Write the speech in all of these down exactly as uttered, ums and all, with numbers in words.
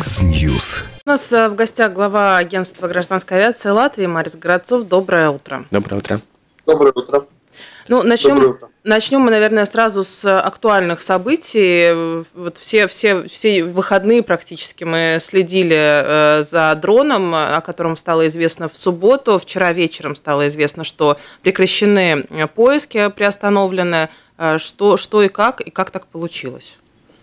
Уикс-Ньюс. У нас в гостях глава агентства гражданской авиации Латвии Марис Городцов. Доброе утро. Доброе утро. Доброе утро. Ну, начнем, Доброе утро. начнем мы, наверное, сразу с актуальных событий. Вот все, все, все выходные практически мы следили э, за дроном, о котором стало известно в субботу. Вчера вечером стало известно, что прекращены поиски, приостановлены. Что, что и как, и как так получилось?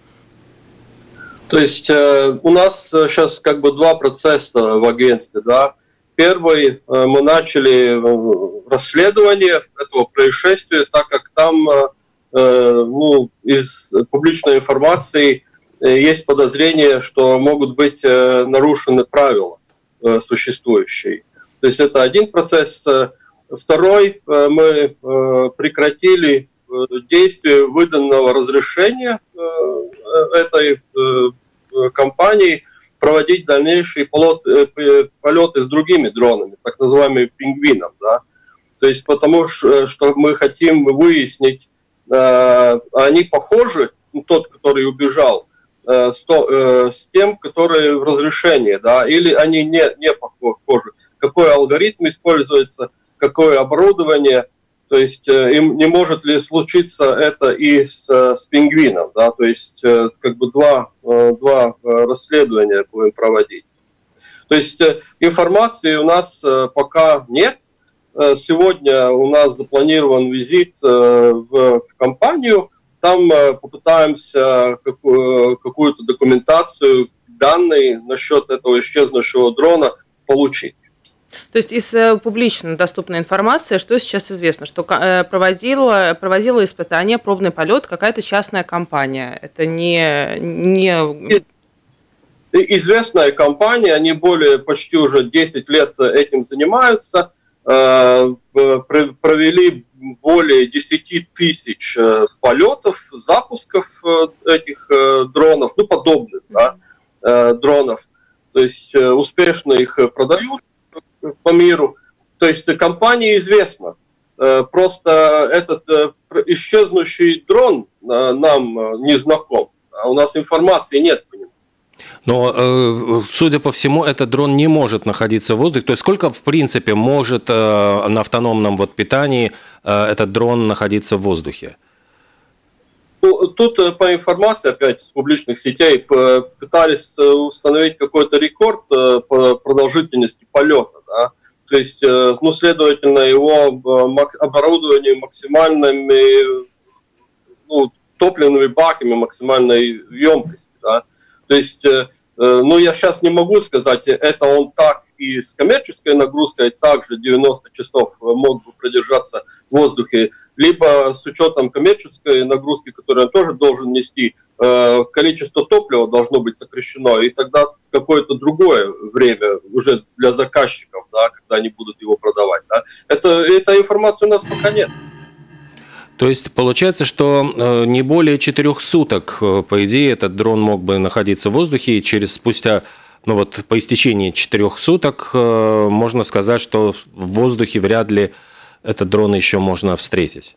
То есть э, у нас сейчас как бы два процесса в агентстве, да. Первый, э, мы начали расследование этого происшествия, так как там э, ну, из публичной информации э, есть подозрение, что могут быть э, нарушены правила э, существующие. То есть это один процесс. Второй, э, мы э, прекратили действие выданного разрешения э, этой э, компании проводить дальнейшие полеты, полеты с другими дронами, так называемыми пингвином. Да? То есть потому что мы хотим выяснить, э, они похожи, ну, тот, который убежал, э, с, то, э, с тем, который в разрешении, да? Или они не, не похожи, какой алгоритм используется, какое оборудование. То есть им не может ли случиться это и с, с пингвином, да, то есть как бы два, два расследования будем проводить. То есть информации у нас пока нет. Сегодня у нас запланирован визит в, в компанию, там попытаемся какую, какую-то документацию, данные насчет этого исчезнувшего дрона получить. То есть из публично доступной информации, что сейчас известно, что проводила, проводила испытания, пробный полет какая-то частная компания. Это не, не... Известная компания, они более почти уже десять лет этим занимаются, провели более десять тысяч полетов, запусков этих дронов, ну подобных, да, дронов. То есть успешно их продают по миру. То есть компания известна. Просто этот исчезнувший дрон нам не знаком. У нас информации нет по нему. Но, судя по всему, этот дрон не может находиться в воздухе. То есть сколько, в принципе, может на автономном вот питании этот дрон находиться в воздухе? Тут по информации, опять, с публичных сетей, пытались установить какой-то рекорд по продолжительности полета. Да? То есть, ну, следовательно, его оборудование максимальными, ну, топливными баками максимальной емкости. Да? То есть, ну, я сейчас не могу сказать, это он так и с коммерческой нагрузкой также девяносто часов мог бы продержаться в воздухе, либо с учетом коммерческой нагрузки, которую он тоже должен нести, количество топлива должно быть сокращено, и тогда какое-то другое время уже для заказчиков, да, когда они будут его продавать. Да. Это, этой информации у нас пока нет. То есть получается, что не более четырех суток, по идее, этот дрон мог бы находиться в воздухе, и через спустя, ну вот по истечении четырех суток можно сказать, что в воздухе вряд ли этот дрон еще можно встретить.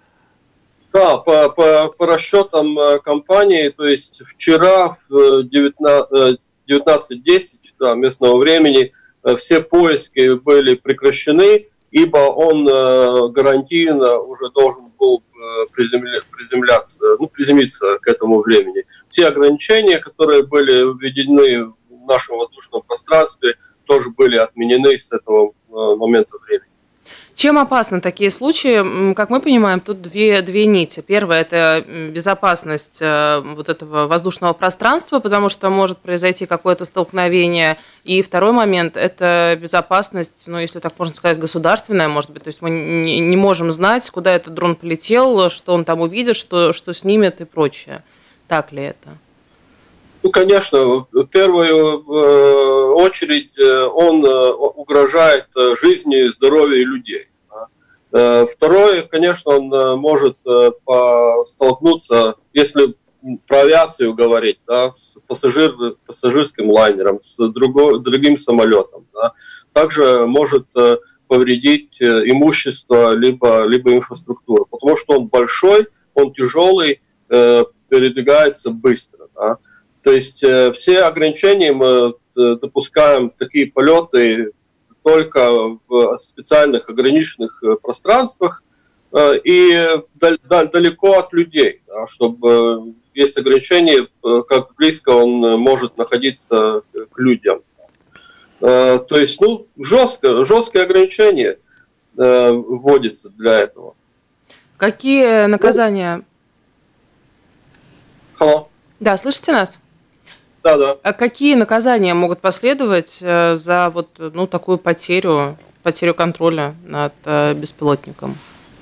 Да, по, по, по расчетам компании, то есть вчера в девятнадцать десять, да, местного времени все поиски были прекращены, ибо он гарантийно уже должен был приземляться, ну, приземлиться к этому времени. Все ограничения, которые были введены в нашем воздушном пространстве, тоже были отменены с этого момента времени. Чем опасны такие случаи? Как мы понимаем, тут две, две нити. Первое – это безопасность вот этого воздушного пространства, потому что может произойти какое-то столкновение. И второй момент – это безопасность, ну, если так можно сказать, государственная, может быть. То есть мы не, не можем знать, куда этот дрон полетел, что он там увидит, что, что снимет и прочее. Так ли это? Ну, конечно, в первую очередь он угрожает жизни и здоровью людей. Второе, конечно, он может столкнуться, если про авиацию говорить, да, с пассажир, пассажирским лайнером, с другой, другим самолетом. Да. Также может повредить имущество либо, либо инфраструктуру, потому что он большой, он тяжелый, передвигается быстро. Да. То есть все ограничения мы допускаем такие полеты только в специальных ограниченных пространствах и далеко от людей, да, чтобы есть ограничения, как близко он может находиться к людям. То есть, ну, жестко, жесткое ограничение вводится для этого. Какие наказания? Алло. Да, слышите нас? Да, да. А какие наказания могут последовать за вот, ну, такую потерю, потерю контроля над беспилотником?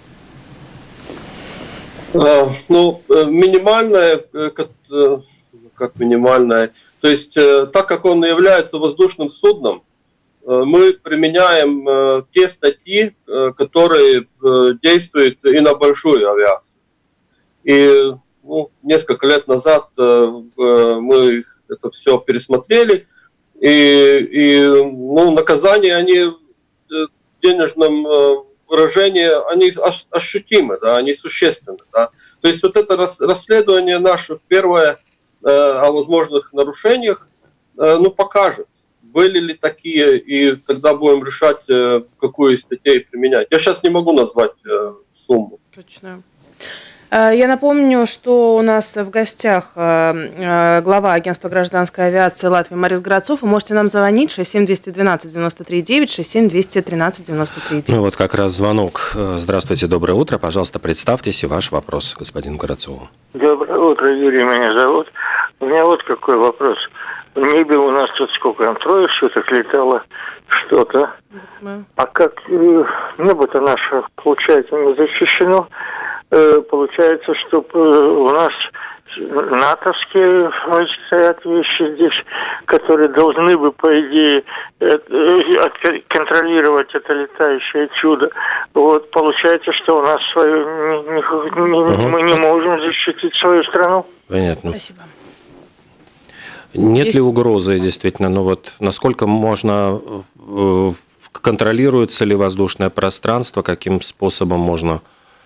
Ну, минимальное, как, как минимальное, то есть так как он является воздушным судном, мы применяем те статьи, которые действуют и на большую авиацию. И ну, несколько лет назад мы это все пересмотрели, и, и ну, наказания, они в денежном выражении, они ощутимы, да, они существенны. Да. То есть вот это расследование наше первое о возможных нарушениях, ну, покажет, были ли такие, и тогда будем решать, какую из статей применять. Я сейчас не могу назвать сумму. Точно. Я напомню, что у нас в гостях глава агентства гражданской авиации Латвии Марис Городцов. Вы можете нам звонить шесть семь двести двенадцать девяносто три девять, шесть семь двести тринадцать девяносто три девять. Ну вот как раз звонок. Здравствуйте, доброе утро. Пожалуйста, представьтесь и ваш вопрос господину Городцову. Доброе утро, Юрий меня зовут. У меня вот какой вопрос. В небе у нас тут сколько, там трое суток летало что-то. Да. А как э, небо-то наше, получается, не защищено, э, получается, что э, у нас натовские стоят вещи здесь, которые должны бы, по идее, э, э, контролировать это летающее чудо. Вот, получается, что у нас свою, не, не, угу. мы не можем защитить свою страну. Понятно. Спасибо. Нет Есть... ли угрозы, действительно, ну вот насколько можно, контролируется ли воздушное пространство, каким способом можно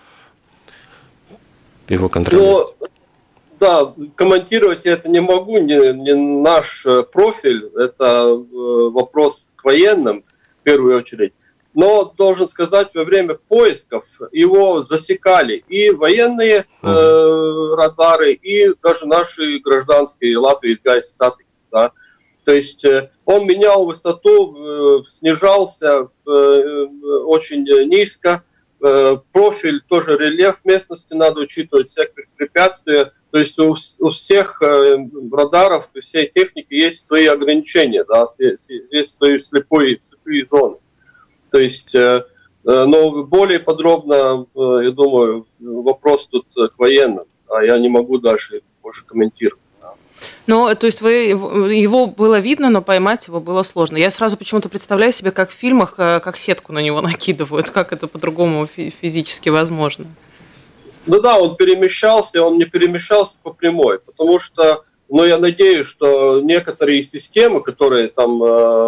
его контролировать? Ну, да, комментировать я это не могу, не, не наш профиль, это вопрос к военным в первую очередь. Но должен сказать, во время поисков его засекали и военные э, радары, и даже наши гражданские Латвии из Гайса Сатикс. Да. То есть э, он менял высоту, э, снижался э, очень низко. Э, профиль, тоже рельеф местности надо учитывать, все препятствия. То есть у, у всех э, радаров, у всей техники есть свои ограничения, да, есть свои слепые, слепые зоны. То есть, но более подробно, я думаю, вопрос тут к военным, а я не могу дальше больше комментировать. Ну, то есть вы, его было видно, но поймать его было сложно. Я сразу почему-то представляю себе, как в фильмах, как сетку на него накидывают, как это по-другому физически возможно. Ну да, он перемещался, он не перемещался по прямой, потому что, ну, я надеюсь, что некоторые системы, которые там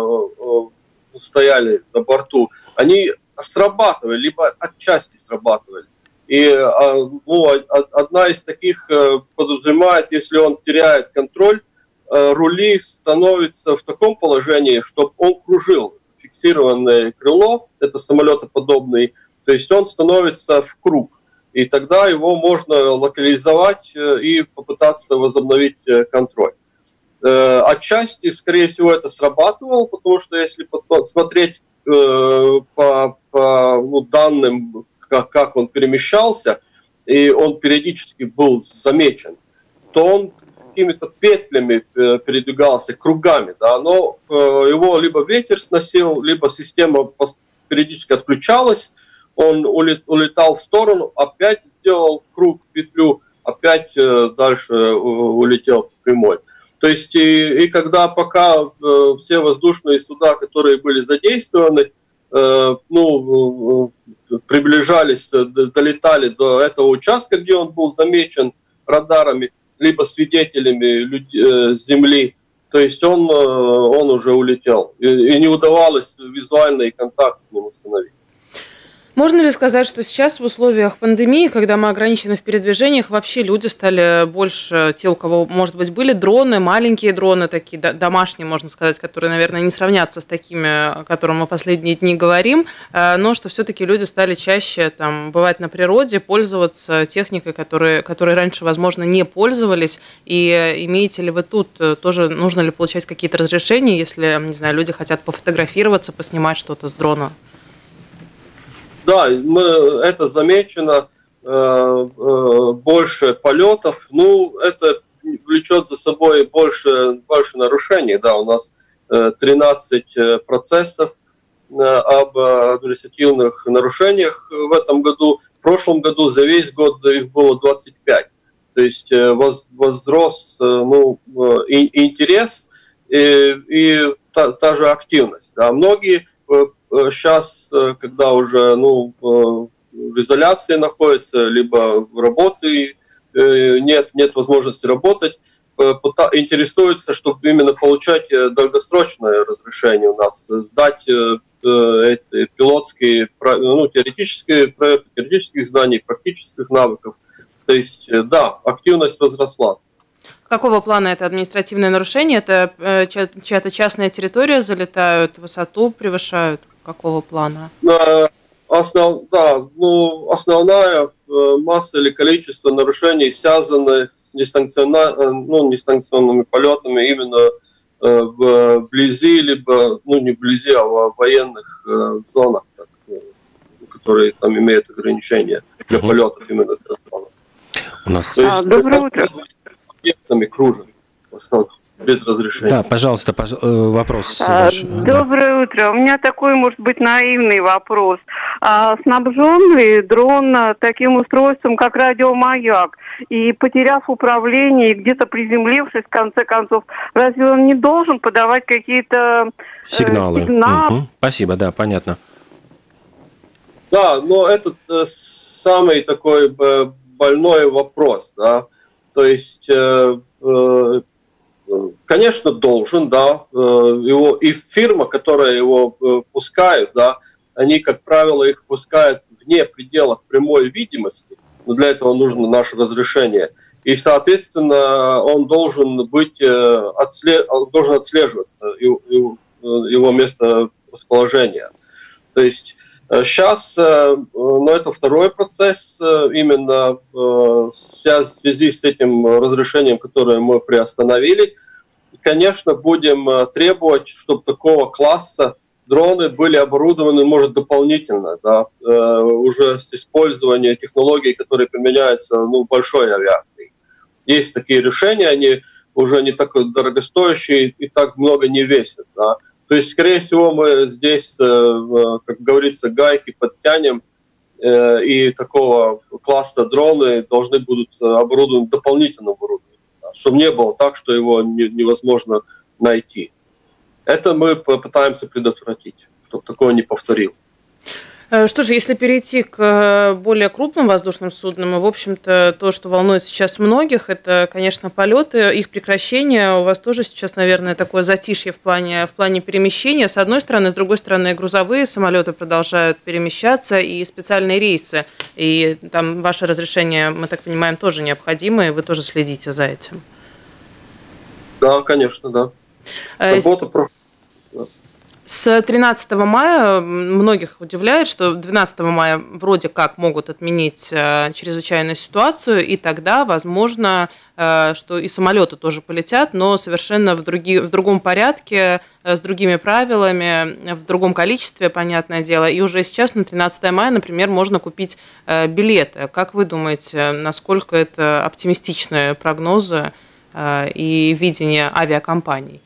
стояли на борту, они срабатывали, либо отчасти срабатывали. И ну, одна из таких подразумевает, если он теряет контроль, рули становятся в таком положении, чтобы он кружил. Фиксированное крыло, это самолетоподобный, то есть он становится в круг. И тогда его можно локализовать и попытаться возобновить контроль. Отчасти, скорее всего, это срабатывало, потому что если смотреть э, по, по ну, данным, как, как он перемещался, и он периодически был замечен, то он какими-то петлями передвигался, кругами, да, но э, его либо ветер сносил, либо система периодически отключалась, он улетал в сторону, опять сделал круг, петлю, опять э, дальше улетел прямой. То есть и, и когда пока э, все воздушные суда, которые были задействованы, э, ну, э, приближались, долетали до этого участка, где он был замечен радарами, либо свидетелями люди, э, Земли, то есть он, э, он уже улетел. И, и не удавалось визуальный контакт с ним установить. Можно ли сказать, что сейчас в условиях пандемии, когда мы ограничены в передвижениях, вообще люди стали больше, те, у кого, может быть, были дроны, маленькие дроны, такие домашние, можно сказать, которые, наверное, не сравнятся с такими, о которых мы последние дни говорим, но что все-таки люди стали чаще там, бывать на природе, пользоваться техникой, которой, которой раньше, возможно, не пользовались. И имеете ли вы тут тоже, нужно ли получать какие-то разрешения, если, не знаю, люди хотят пофотографироваться, поснимать что-то с дрона? Да, мы, это замечено, э, э, больше полетов, ну, это влечет за собой больше, больше нарушений, да, у нас э, тринадцать процессов э, об административных нарушениях в этом году, в прошлом году за весь год их было двадцать пять, то есть э, воз, возрос э, ну, э, и, интерес и, и та, та же активность, да, многие э, сейчас, когда уже ну, в изоляции находятся, либо работы нет, нет возможности работать, интересуются, чтобы именно получать долгосрочное разрешение у нас, сдать эти пилотские, ну, теоретические проекты, теоретических знаний, практических навыков. То есть, да, активность возросла. Какого плана это административное нарушение? Это чья-то частная территория, залетают, высоту превышают? Какого плана? Основ, да, ну, основная масса или количество нарушений связаны с несанкционно, ну, несанкционными полетами именно вблизи, либо, ну, не вблизи, а в военных зонах, так, которые там имеют ограничения для полетов именно для зонах. У нас... а, доброе утро. Объектами кружим в основном. Без разрешения. Да, пожалуйста, пож... вопрос. А, ваш. Доброе да. утро. У меня такой, может быть, наивный вопрос. А, снабжен ли дрон таким устройством, как радиомаяк? И, потеряв управление, где-то приземлившись, в конце концов, разве он не должен подавать какие-то сигналы? Э, сигналы? Угу. Спасибо, да, понятно. Да, но это э, самый такой э, больной вопрос, да. То есть... Э, э, Конечно, должен, да, его, и фирма, которая его пускает, да, они, как правило, их пускают вне пределов прямой видимости, но для этого нужно наше разрешение. И, соответственно, он должен быть, отслед... должен отслеживаться, его место расположения. То есть сейчас, ну, это второй процесс, именно в связи с этим разрешением, которое мы приостановили. И, конечно, будем требовать, чтобы такого класса дроны были оборудованы, может, дополнительно, да, уже с использованием технологий, которые применяются, ну, в большой авиации. Есть такие решения, они уже не так дорогостоящие и так много не весят, да. То есть, скорее всего, мы здесь, как говорится, гайки подтянем, и такого класса дроны должны будут оборудованы дополнительным оборудованием, чтобы не было так, что его невозможно найти. Это мы попытаемся предотвратить, чтобы такого не повторилось. Что же, если перейти к более крупным воздушным суднам, и, в общем-то, то, что волнует сейчас многих, это, конечно, полеты, их прекращение. У вас тоже сейчас, наверное, такое затишье в плане, в плане перемещения. С одной стороны, с другой стороны, грузовые самолеты продолжают перемещаться, и специальные рейсы. И там ваше разрешение, мы так понимаем, тоже необходимо, и вы тоже следите за этим. Да, конечно, да. Работа про... С тринадцатого мая многих удивляет, что двенадцатого мая вроде как могут отменить чрезвычайную ситуацию, и тогда, возможно, что и самолеты тоже полетят, но совершенно в, други, в другом порядке, с другими правилами, в другом количестве, понятное дело. И уже сейчас на тринадцатое мая, например, можно купить билеты. Как вы думаете, насколько это оптимистичные прогнозы и видение авиакомпаний?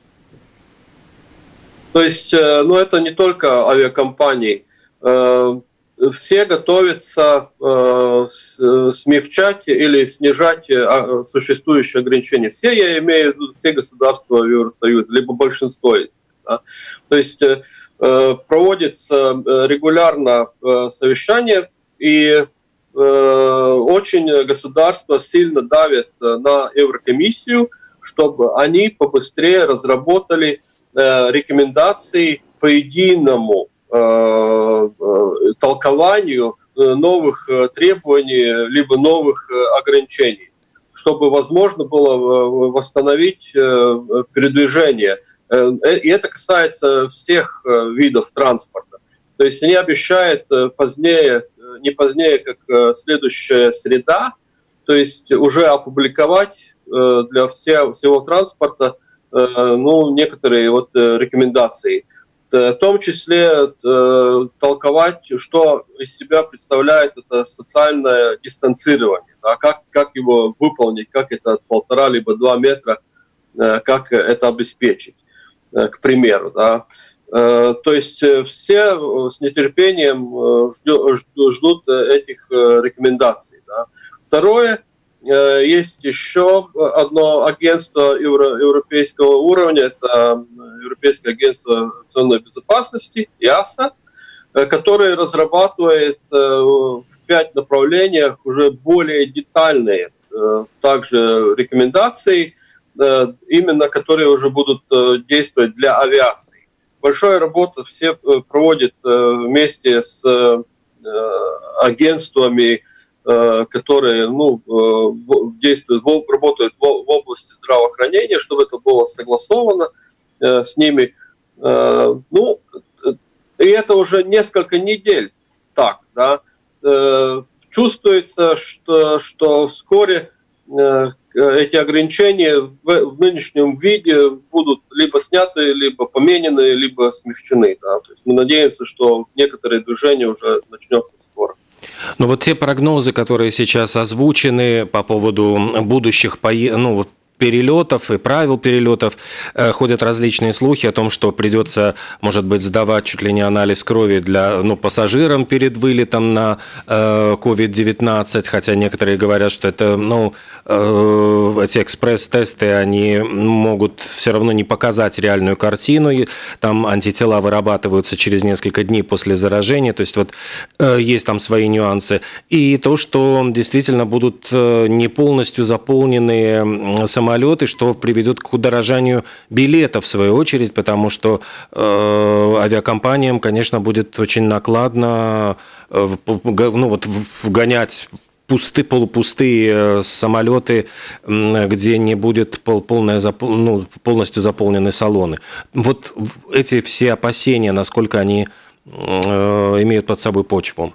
То есть, ну, это не только авиакомпании. Все готовятся смягчать или снижать существующие ограничения. Все, я имею в виду, все государства Евросоюза, либо большинство из них. Да? То есть, проводится регулярно совещание, и очень государства сильно давят на Еврокомиссию, чтобы они побыстрее разработали рекомендации по единому э, толкованию новых требований либо новых ограничений, чтобы возможно было восстановить передвижение. И это касается всех видов транспорта. То есть они обещают позднее, не позднее, как следующая среда, то есть уже опубликовать для всего, всего транспорта ну, некоторые вот рекомендации. В том числе толковать, что из себя представляет это социальное дистанцирование, да, как, как его выполнить, как это от полтора либо два метра, как это обеспечить, к примеру. Да. То есть все с нетерпением ждут этих рекомендаций. Да. Второе, есть еще одно агентство европейского уровня, это Европейское агентство авиационной безопасности, ИАСА, которое разрабатывает в пять направлениях уже более детальные также рекомендации, именно которые уже будут действовать для авиации. Большая работа все проводят вместе с агентствами, которые ну, действуют, работают в области здравоохранения, чтобы это было согласовано с ними. Ну, и это уже несколько недель так, да. Чувствуется, что, что вскоре эти ограничения в, в нынешнем виде будут либо сняты, либо поменены, либо смягчены. Да. То есть мы надеемся, что некоторые движения уже начнется скоро. Ну вот те прогнозы, которые сейчас озвучены по поводу будущих пое... ну, вот, перелетов и правил перелетов, э, ходят различные слухи о том, что придется, может быть, сдавать чуть ли не анализ крови для, ну, пассажирам перед вылетом на э, ковид девятнадцать, хотя некоторые говорят, что это, ну, э, эти экспресс-тесты, они могут все равно не показать реальную картину, и там антитела вырабатываются через несколько дней после заражения, то есть вот э, есть там свои нюансы. И то, что действительно будут э, не полностью заполнены самолеты, самолеты, что приведет к удорожанию билетов в свою очередь, потому что э, авиакомпаниям, конечно, будет очень накладно э, ну, вот, вгонять пусты, полупустые самолеты, где не будет пол, полная, ну, полностью заполнены салоны. Вот эти все опасения, насколько они э, имеют под собой почву?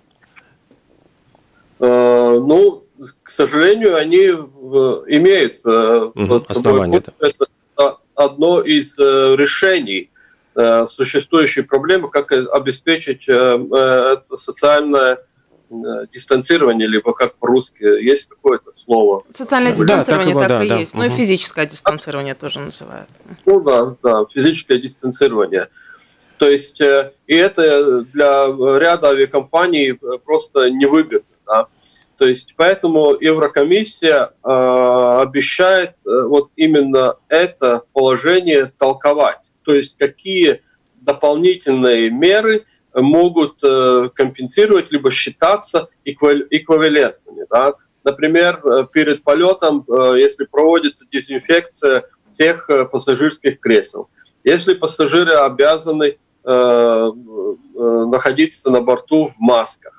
Uh, ну, к сожалению, они имеют угу, под собой. Это одно из решений существующей проблемы, как обеспечить социальное дистанцирование, либо как по-русски, есть какое-то слово? Социальное дистанцирование, да, так, так и да, есть. да. Ну и физическое дистанцирование тоже называют. Ну да, да, физическое дистанцирование. То есть, и это для ряда авиакомпаний просто невыгодно. Да? То есть, поэтому Еврокомиссия э, обещает э, вот именно это положение толковать. То есть, какие дополнительные меры могут э, компенсировать, либо считаться эквивалентными. Да? Например, перед полетом, э, если проводится дезинфекция всех э, пассажирских кресел, если пассажиры обязаны э, э, находиться на борту в масках,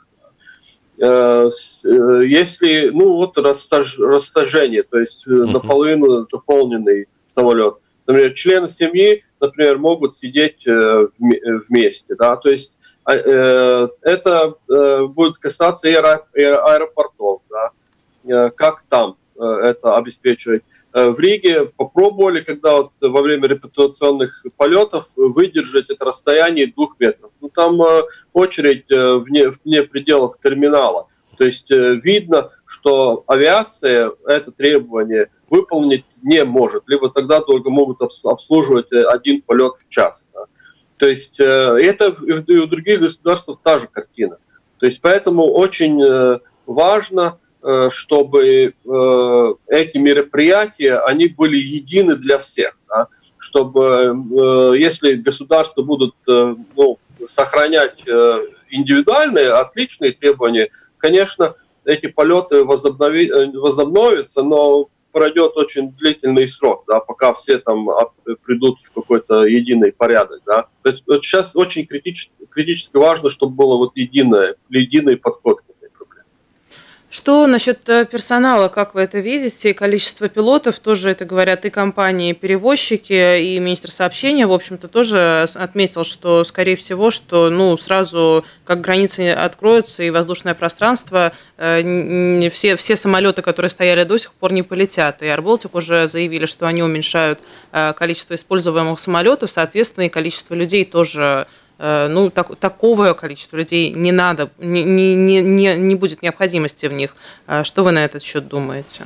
если, ну вот, растаж, растяжение, то есть uh-huh. наполовину заполненный самолет. Например, члены семьи, например, могут сидеть вместе, да, то есть это будет касаться и аэропортов, да, как там это обеспечивать. В Риге попробовали, когда вот во время репетиционных полетов выдержать это расстояние двух метров. Ну, там очередь вне, вне пределах терминала. То есть видно, что авиация это требование выполнить не может. Либо тогда только могут обслуживать один полет в час. Да. То есть это и у других государств та же картина. То есть поэтому очень важно, чтобы э, эти мероприятия, они были едины для всех, да? Чтобы, э, если государства будут э, ну, сохранять э, индивидуальные, отличные требования, конечно, эти полеты возобнови, возобновятся, но пройдет очень длительный срок, да, пока все там придут в какой-то единый порядок. Да. То есть вот сейчас очень критически, критически важно, чтобы было вот единое, единый подход к этой проблеме. Что насчет персонала, как вы это видите? Количество пилотов, тоже это говорят и компании, и перевозчики, и министр сообщения, в общем-то, тоже отметил, что, скорее всего, что ну, сразу, как границы откроются и воздушное пространство, все, все самолеты, которые стояли до сих пор, не полетят. И AirBaltic уже заявили, что они уменьшают количество используемых самолетов, соответственно, и количество людей тоже. Ну, так, такого количества людей не надо, не, не, не, не будет необходимости в них. Что вы на этот счет думаете?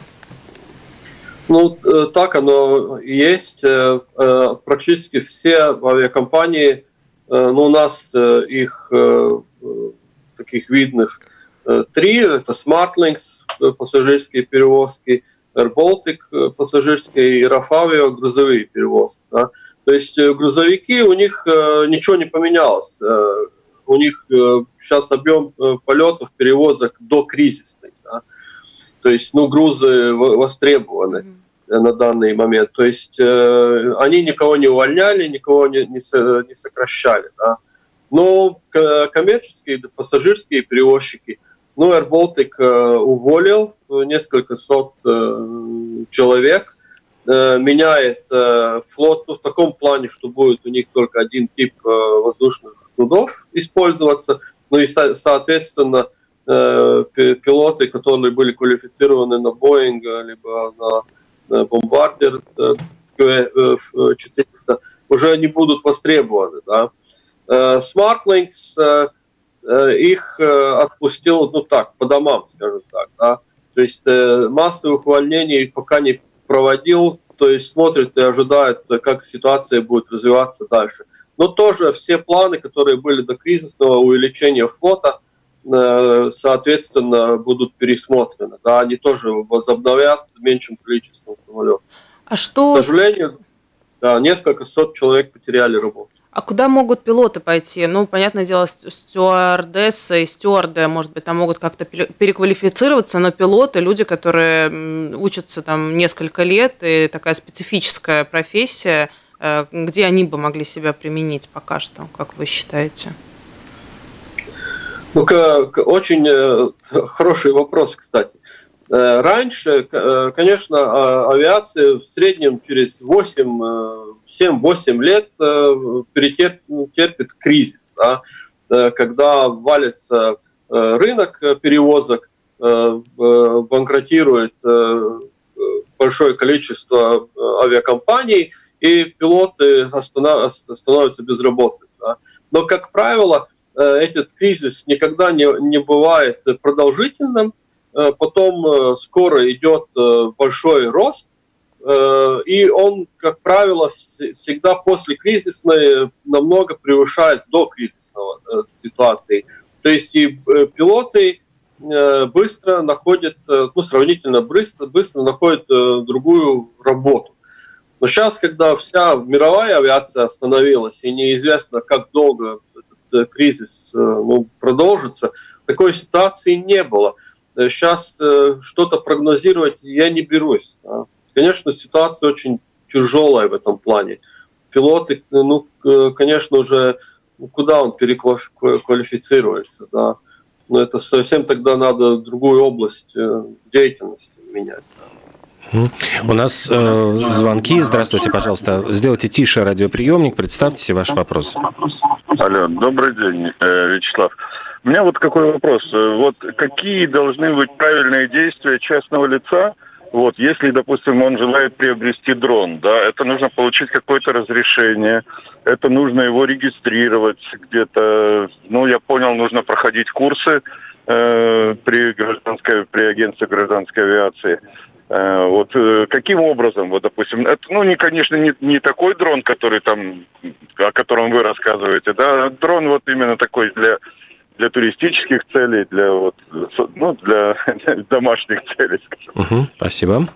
Ну, так оно и есть. Практически все авиакомпании, ну, у нас их таких видных три, это SmartLynx, пассажирские перевозки, AirBaltic, пассажирские, и RAFavio, грузовые перевозки, да. То есть грузовики, у них э, ничего не поменялось. Э, у них э, сейчас объем э, полетов, перевозок до кризисных. Да? То есть, ну, грузы востребованы mm-hmm. на данный момент. То есть э, они никого не увольняли, никого не, не, не сокращали. Да? Но коммерческие, пассажирские перевозчики, ну, AirBaltic э, уволил несколько сот э, человек, меняет э, флот, ну, в таком плане, что будет у них только один тип э, воздушных судов использоваться, ну и, со- соответственно, э, пилоты, которые были квалифицированы на Boeing, либо на, на Bombardier э, четыреста, уже не будут востребованы. Да? Э, SmartLynx э, э, их э, отпустил, ну так, по домам, скажем так. Да? То есть э, массовых увольнений пока не проводил, то есть смотрит и ожидает, как ситуация будет развиваться дальше. Но тоже все планы, которые были до кризисного увеличения флота, соответственно, будут пересмотрены. Да, они тоже возобновят меньшим количеством самолетов. А что... К сожалению, да, несколько сот человек потеряли работу. А куда могут пилоты пойти? Ну, понятное дело, стюардессы и стюарды, может быть, там могут как-то переквалифицироваться, но пилоты, люди, которые учатся там несколько лет, и такая специфическая профессия, где они бы могли себя применить пока что, как вы считаете? Ну, очень хороший вопрос, кстати. Раньше, конечно, авиация в среднем через семь-восемь лет перетерпит кризис, да, когда валится рынок перевозок, банкротирует большое количество авиакомпаний, и пилоты становятся безработными. Да. Но, как правило, этот кризис никогда не, не бывает продолжительным. Потом скоро идет большой рост, и он, как правило, всегда после кризисной намного превышает до кризисного ситуации. То есть и пилоты быстро находят, ну, сравнительно быстро, быстро находят другую работу. Но сейчас, когда вся мировая авиация остановилась, и неизвестно, как долго этот кризис, ну, продолжится, такой ситуации не было. Сейчас э, что-то прогнозировать я не берусь. Да. Конечно, ситуация очень тяжелая в этом плане. Пилоты, ну, конечно, уже куда он переквалифицируется, да. Но это совсем тогда надо другую область э, деятельности менять. Да. У нас э, звонки. Здравствуйте, пожалуйста. Сделайте тише радиоприемник, представьте ваш вопрос. Алло, добрый день, Вячеслав. У меня вот какой вопрос. Вот какие должны быть правильные действия частного лица, вот, если, допустим, он желает приобрести дрон, да, это нужно получить какое-то разрешение, это нужно его регистрировать где-то, ну, я понял, нужно проходить курсы э, при гражданской, при агентстве гражданской авиации. Э, вот э, каким образом, вот, допустим, это, ну, не, конечно, не, не такой дрон, который там, о котором вы рассказываете, да, дрон вот именно такой для... для туристических целей, для вот, ну, для домашних целей. Угу, спасибо.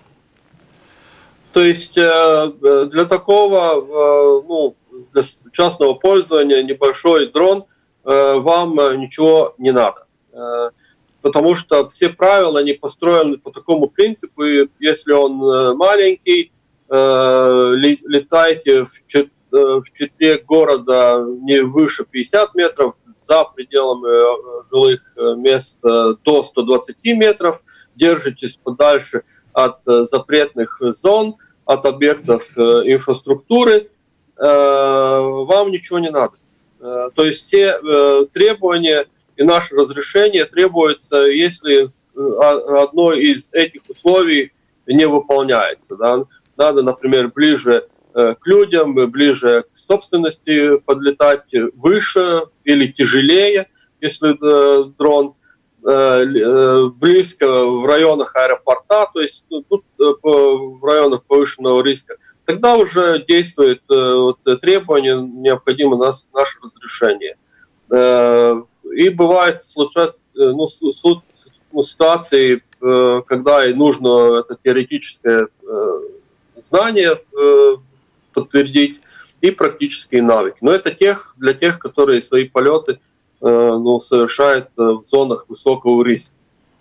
То есть для такого, ну, для частного пользования небольшой дрон вам ничего не надо. потому что все правила, они построены по такому принципу, и если он маленький, летайте в черте города не выше пятидесяти метров, за пределами жилых мест до ста двадцати метров, держитесь подальше от запретных зон, от объектов инфраструктуры, вам ничего не надо. То есть все требования и наше разрешение требуется, если одно из этих условий не выполняется. Да? Надо, например, ближе к людям, ближе к собственности подлетать, выше или тяжелее, если дрон близко в районах аэропорта, то есть тут в районах повышенного риска, тогда уже действует вот, требование, необходимо нас, наше разрешение. И бывает случаются ну, ситуации, когда и нужно это теоретическое знание подтвердить и практические навыки. Но это тех, для тех, которые свои полеты ну, совершают в зонах высокого риска.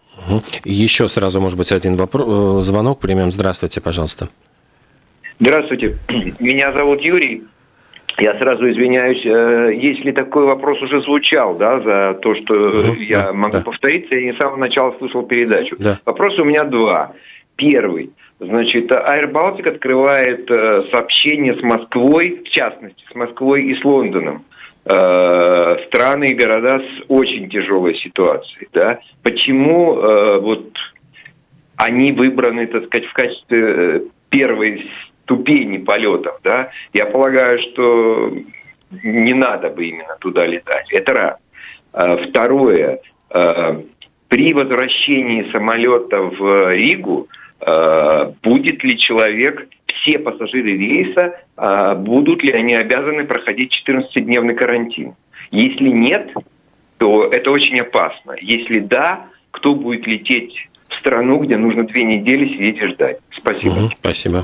Еще сразу, может быть, один вопрос, звонок примем. Здравствуйте, пожалуйста. Здравствуйте. Меня зовут Юрий. Я сразу извиняюсь, если такой вопрос уже звучал, да, за то, что угу, я да, могу да. повториться, я не с самого начала слушал передачу. Да. Вопросы у меня два. Первый. Значит, Air Baltic открывает сообщение с Москвой, в частности, с Москвой и с Лондоном. Страны и города с очень тяжелой ситуацией, да. Почему вот они выбраны, так сказать, в качестве первой ступени полетов, да? Я полагаю, что не надо бы именно туда летать. Это раз. Второе. При возвращении самолета в Ригу будет ли человек, все пассажиры рейса, будут ли они обязаны проходить четырнадцатидневный карантин? Если нет, то это очень опасно. Если да, кто будет лететь в страну, где нужно две недели сидеть и ждать? Спасибо. Угу, спасибо.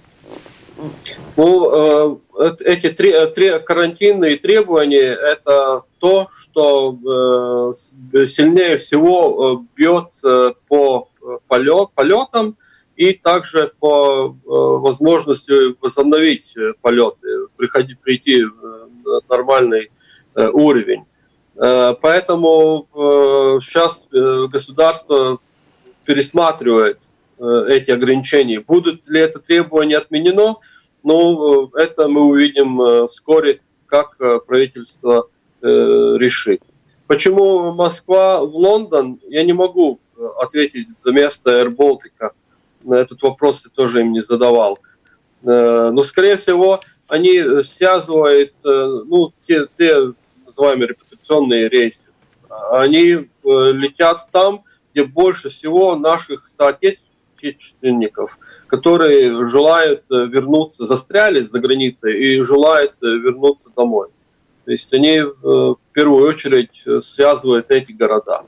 Ну, эти три, три карантинные требования – это то, что сильнее всего бьет по полет, полетам и также по возможности возобновить полеты, приходить, прийти на нормальный уровень. Поэтому сейчас государство пересматривает эти ограничения. Будут ли это требование отменено? Ну, это мы увидим вскоре, как правительство решит. Почему Москва в Лондон? Я не могу ответить за место Air Baltic. На этот вопрос я тоже им не задавал. Но, скорее всего, они связывают ну, те, те называемые репутационные рейсы. Они летят там, где больше всего наших соотечественников, которые желают вернуться, застряли за границей и желают вернуться домой. То есть они в первую очередь связывают эти города.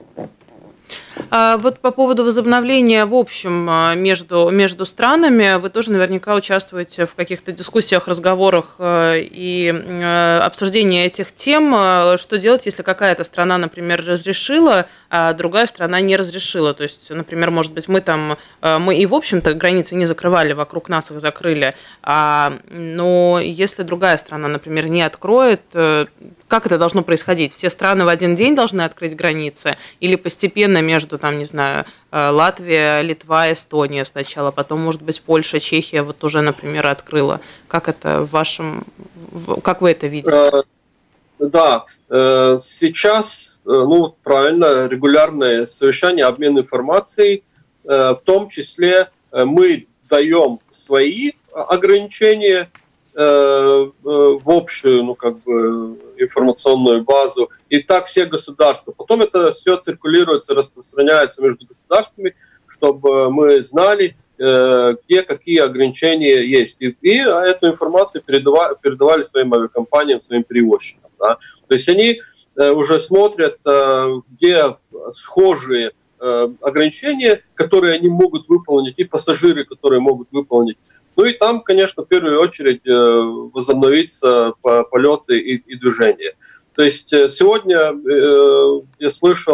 А вот по поводу возобновления в общем между, между странами, вы тоже наверняка участвуете в каких-то дискуссиях, разговорах и обсуждении этих тем. Что делать, если какая-то страна, например, разрешила, а другая страна не разрешила? То есть, например, может быть, мы там, мы и в общем-то границы не закрывали, вокруг нас их закрыли, а, но если другая страна, например, не откроет, как это должно происходить? Все страны в один день должны открыть границы или постепенно между, там, не знаю, Латвия, Литва, Эстония сначала, потом, может быть, Польша, Чехия вот уже, например, открыла. Как это в вашем... Как вы это видите? Да, сейчас, ну, правильно, регулярное совещание, обмен информацией, в том числе мы даем свои ограничения в общую, ну, как бы, информационную базу, и так все государства. Потом это все циркулируется, распространяется между государствами, чтобы мы знали, где какие ограничения есть. И, и эту информацию передавали, передавали своим авиакомпаниям, своим перевозчикам. Да? То есть они уже смотрят, где схожие ограничения, которые они могут выполнить, и пассажиры, которые могут выполнить. Ну и там, конечно, в первую очередь возобновиться полеты и, и движения. То есть сегодня я слышал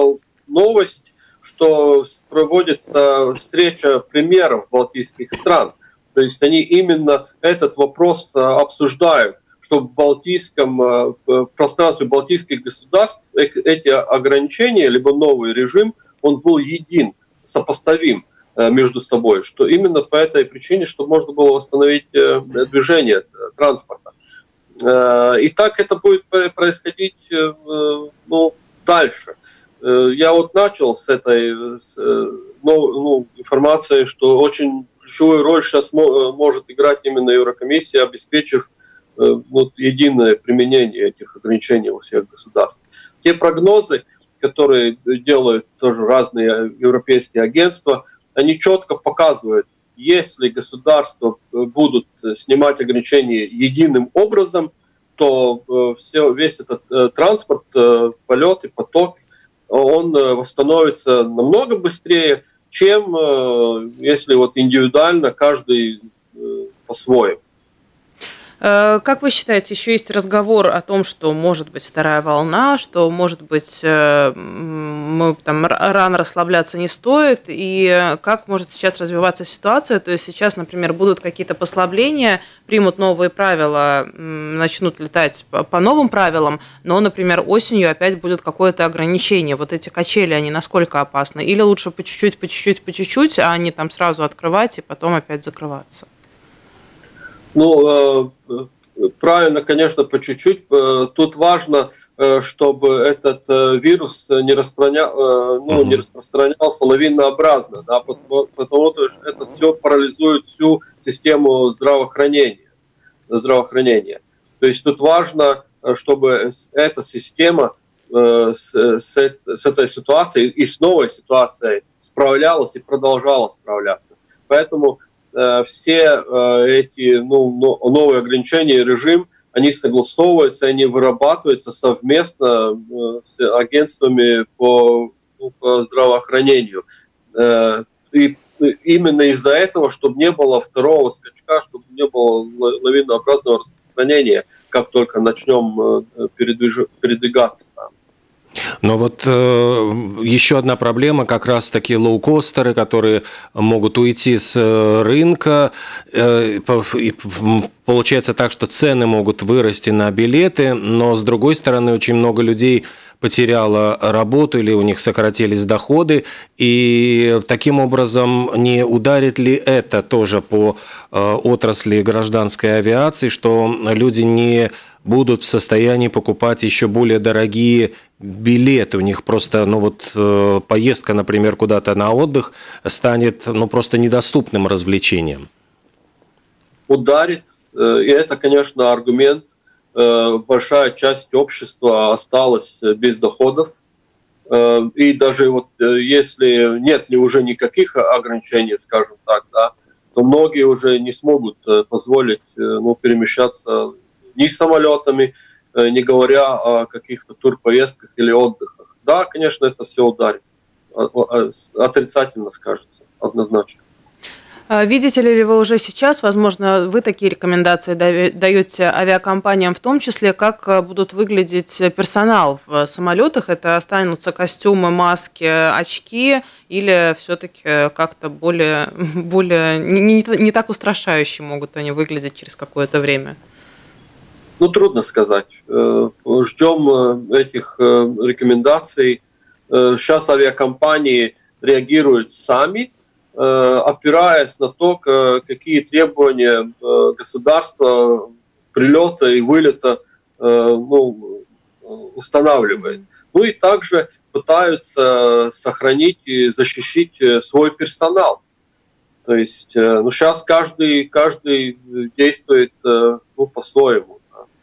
новость, что проводится встреча премьеров балтийских стран. То есть они именно этот вопрос обсуждают, чтобы в балтийском в пространстве балтийских государств эти ограничения, либо новый режим, он был един, сопоставим между собой, что именно по этой причине, чтобы можно было восстановить движение транспорта. И так это будет происходить ну, дальше. Я вот начал с этой с, ну, информации, что очень ключевую роль сейчас может играть именно Еврокомиссия, обеспечив вот, единое применение этих ограничений у всех государств. Те прогнозы, которые делают тоже разные европейские агентства, они четко показывают, если государства будут снимать ограничения единым образом, то все, весь этот транспорт, полеты, поток, он восстановится намного быстрее, чем если вот индивидуально каждый по-своему. Как вы считаете, еще есть разговор о том, что может быть вторая волна, что, может быть, мы там рано расслабляться не стоит, и как может сейчас развиваться ситуация? То есть сейчас, например, будут какие-то послабления, примут новые правила, начнут летать по новым правилам, но, например, осенью опять будет какое-то ограничение. Вот эти качели, они насколько опасны? Или лучше по чуть-чуть, по чуть-чуть, по чуть-чуть, а не там сразу открывать и потом опять закрываться? Ну, правильно, конечно, по чуть-чуть. Тут важно, чтобы этот вирус не, распространя... ну, не распространялся лавинообразно, да, потому, потому что это все парализует всю систему здравоохранения. здравоохранения. То есть тут важно, чтобы эта система с, с, с этой ситуацией и с новой ситуацией справлялась и продолжала справляться. Поэтому все эти ну, новые ограничения и режим, они согласовываются, они вырабатываются совместно с агентствами по, ну, по здравоохранению. И именно из-за этого, чтобы не было второго скачка, чтобы не было лавинообразного распространения, как только начнем передвиж... передвигаться там. Но вот э, еще одна проблема, как раз таки лоукостеры, которые могут уйти с рынка. Э, и получается так, что цены могут вырасти на билеты, но с другой стороны очень много людей потеряло работу или у них сократились доходы. И таким образом не ударит ли это тоже по э, отрасли гражданской авиации, что люди не будут в состоянии покупать еще более дорогие билеты. У них просто, ну вот, э, поездка, например, куда-то на отдых станет, ну, просто недоступным развлечением. Ударит, э, и это, конечно, аргумент. Э, большая часть общества осталась без доходов. Э, и даже вот э, если нет уже никаких ограничений, скажем так, да, то многие уже не смогут э, позволить э, ну, перемещаться ни самолетами, не говоря о каких-то турпоездках или отдыхах. Да, конечно, это все ударит. Отрицательно скажется, однозначно. Видите ли вы уже сейчас, возможно, вы такие рекомендации даете авиакомпаниям, в том числе, как будут выглядеть персонал в самолетах? Это останутся костюмы, маски, очки, или все-таки как-то более, более не, не так устрашающе могут они выглядеть через какое-то время? Ну, трудно сказать. Ждем этих рекомендаций. Сейчас авиакомпании реагируют сами, опираясь на то, какие требования государства прилета и вылета ну, устанавливает. Ну и также пытаются сохранить и защитить свой персонал. То есть ну, сейчас каждый, каждый действует ну, по-своему.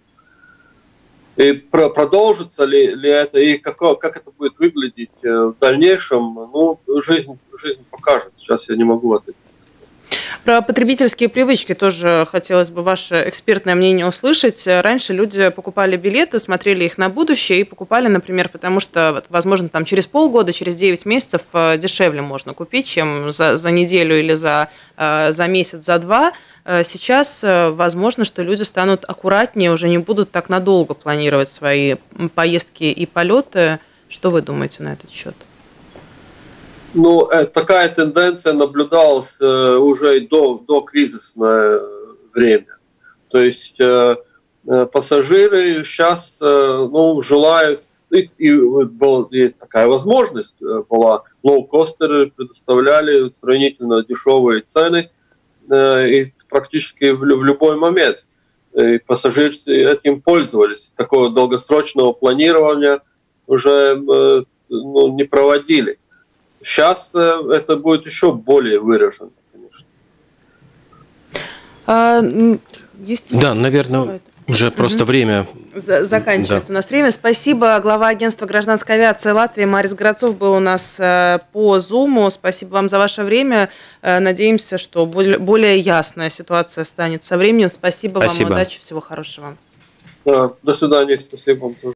И продолжится ли, ли это, и как, как это будет выглядеть в дальнейшем, ну, жизнь, жизнь покажет. Сейчас я не могу ответить. Про потребительские привычки тоже хотелось бы ваше экспертное мнение услышать. Раньше люди покупали билеты, смотрели их на будущее и покупали, например, потому что, возможно, там через полгода, через девять месяцев дешевле можно купить, чем за, за неделю или за, за месяц, за два. Сейчас возможно, что люди станут аккуратнее, уже не будут так надолго планировать свои поездки и полеты. Что вы думаете на этот счет? Ну, такая тенденция наблюдалась уже и до, до кризисное время. То есть пассажиры сейчас ну, желают, и, и, была, и такая возможность была, лоукостеры предоставляли сравнительно дешевые цены и практически в, в любой момент. И пассажиры этим пользовались. Такого долгосрочного планирования уже ну, не проводили. Сейчас это будет еще более выражено, конечно. А, есть... Да, наверное, уже просто угу. время... Заканчивается да. у нас время. Спасибо. Глава агентства гражданской авиации Латвии Марис Грацов был у нас по Зуму. Спасибо вам за ваше время. Надеемся, что более ясная ситуация станет со временем. Спасибо, Спасибо. вам. Удачи. Всего хорошего. Да, до свидания. Спасибо вам.